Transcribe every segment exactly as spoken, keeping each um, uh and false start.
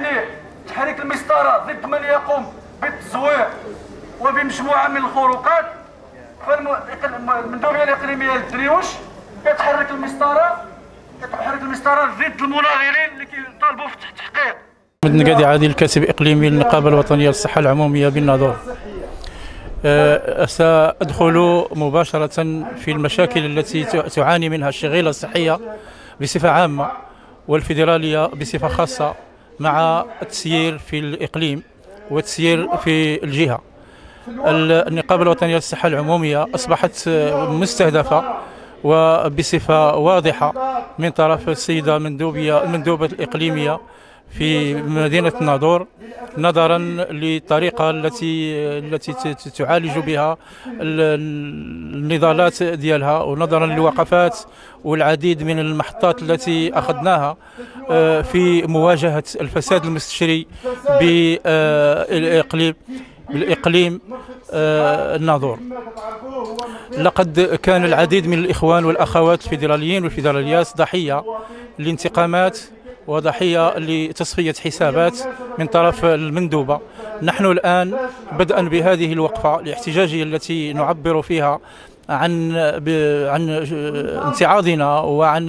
يعني تحريك المسطره ضد من يقوم بالتزوير وبمجموعه من الخروقات. فالمندوبيه الاقليميه للدريوش كتحرك المسطره كتحرك المسطره ضد المناظرين اللي كيطالبوا في التحقيق. محمد النقادي عادل، الكاتب الاقليمي للنقابه الوطنيه للصحه العموميه بالناظور. أه سأدخل مباشرة في المشاكل التي تعاني منها الشغيلة الصحية بصفة عامة والفيدرالية بصفة خاصة، مع التسيير في الإقليم والتسيير في الجهة. النقابة الوطنية للصحة العمومية أصبحت مستهدفة وبصفة واضحة من طرف السيدة المندوبية المندوبة الإقليمية في مدينة الناظور، نظرا للطريقة التي التي تعالج بها النضالات ديالها، ونظرا للوقفات والعديد من المحطات التي أخذناها في مواجهة الفساد المستشري بالإقليم بالإقليم الناظور. لقد كان العديد من الإخوان والأخوات الفيدراليين والفيدراليات ضحية لانتقامات وضحية لتصفية حسابات من طرف المندوبة. نحن الآن بدءا بهذه الوقفة الاحتجاجية التي نعبر فيها عن عن امتعاضنا وعن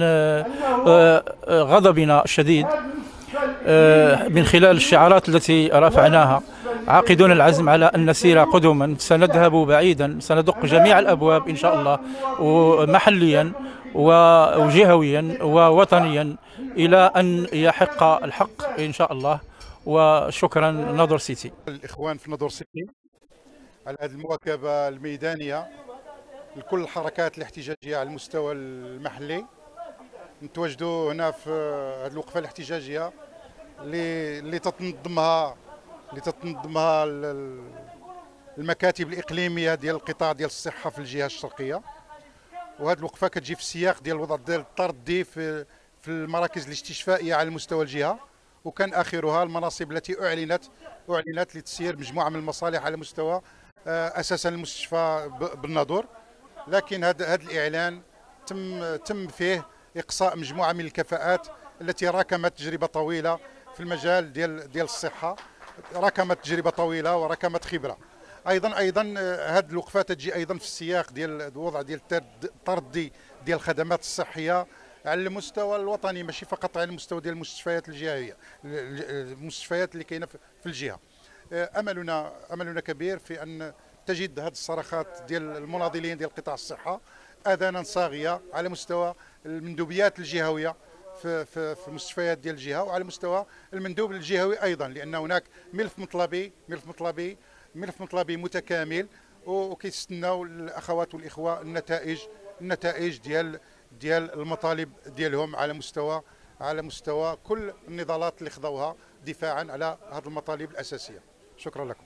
غضبنا الشديد من خلال الشعارات التي رفعناها، عاقدون العزم على أن نسير قدما. سنذهب بعيدا، سندق جميع الأبواب إن شاء الله، محليا وجهويا ووطنيا، إلى أن يحق الحق إن شاء الله. وشكرا ناظور سيتي. الإخوان في ناظور سيتي على هذه المواكبة الميدانية لكل الحركات الاحتجاجية على المستوى المحلي. نتواجدوا هنا في هذه الوقفة الاحتجاجية اللي اللي تتنظمها اللي تتنظمها المكاتب الإقليمية ديال القطاع ديال الصحة في الجهة الشرقية. وهذه الوقفة كتجي في السياق ديال الوضع ديال الطردي في في المراكز الاستشفائية على مستوى الجهة، وكان آخرها المناصب التي أعلنت أعلنت لتسيير مجموعة من المصالح على مستوى أساسا المستشفى بالناظور. لكن هذا هذا الإعلان تم تم فيه إقصاء مجموعة من الكفاءات التي راكمت تجربة طويلة في المجال ديال ديال الصحة، راكمت تجربة طويلة وركمت خبرة. أيضا أيضا هذه الوقفات تجي أيضا في السياق ديال الوضع ديال التردي ديال الخدمات الصحية على المستوى الوطني، ماشي فقط على المستوى ديال المستشفيات الجهوية، المستشفيات اللي كاينه في الجهة. أملنا أملنا كبير في أن تجد هذه الصرخات ديال المناضلين ديال قطاع الصحة آذانا صاغية على مستوى المندوبيات الجهوية في في في المستشفيات ديال الجهة، وعلى مستوى المندوب الجهوي أيضا، لأن هناك ملف مطلبي ملف مطلبي ملف مطلبي متكامل، وكيستناو الأخوات والإخوة النتائج النتائج ديال ديال المطالب ديالهم على مستوى على مستوى كل النضالات اللي خضوها دفاعا على هذه المطالب الأساسية. شكرا لكم.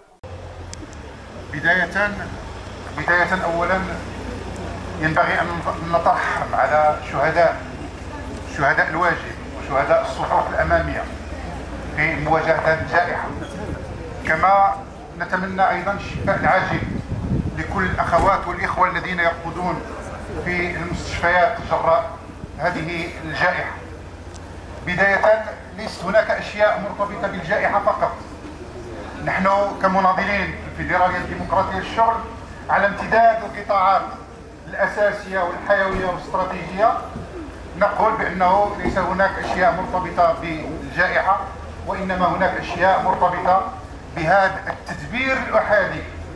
بداية بداية أولا ينبغي أن نترحم على شهداء شهداء الواجب وشهداء الصفوف الأمامية في مواجهة هذه الجائحة، كما نتمنى أيضا الشفاء العاجل لكل الأخوات والإخوة الذين يرقدون في المستشفيات جراء هذه الجائحة. بداية، ليست هناك أشياء مرتبطة بالجائحة فقط. نحن كمناضلين في الفيدرالية الديمقراطية للشغل على امتداد القطاعات الأساسية والحيوية والاستراتيجية نقول بأنه ليس هناك أشياء مرتبطة بالجائحة، وإنما هناك أشياء مرتبطة بهذا التدبير الأحادي